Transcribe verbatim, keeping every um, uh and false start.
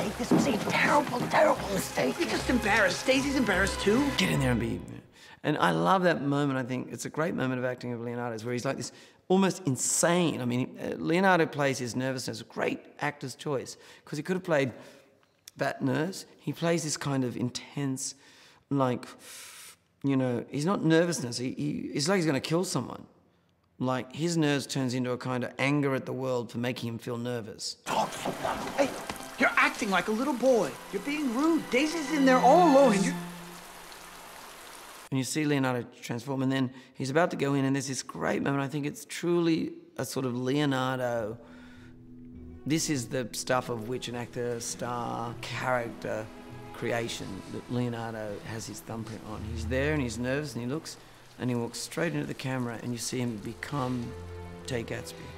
mistake. This was a terrible, terrible mistake. You're just embarrassed. Stacey's embarrassed too. Get in there and be... And I love that moment. I think it's a great moment of acting of Leonardo's where he's like this almost insane. I mean, Leonardo plays his nervousness. A great actor's choice because he could have played that nerves. He plays this kind of intense, like, you know, he's not nervousness. He, he, it's like he's going to kill someone. Like, his nerves turns into a kind of anger at the world for making him feel nervous. Talk to them. Hey, you're acting like a little boy. You're being rude. Daisy's in there all alone and you're... And you see Leonardo transform, and then he's about to go in, and there's this great moment. I think it's truly a sort of Leonardo. This is the stuff of which an actor, star, character creation that Leonardo has his thumbprint on. He's there, and he's nervous, and he looks, and he walks straight into the camera, and you see him become Jay Gatsby.